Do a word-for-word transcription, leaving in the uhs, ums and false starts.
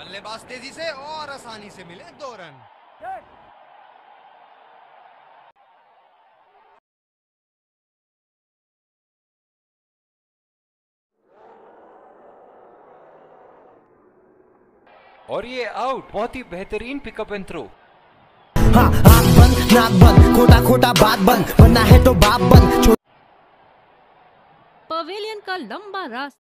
बल्लेबाज तेजी से और आसानी से मिले दो रन। और ये आउट। बहुत ही बेहतरीन पिकअप एंड थ्रो। हाँ, आँख बंद नाक बंद खोटा खोटा बात बंद बनना है तो बाप बंद। पवेलियन का लंबा रास्ता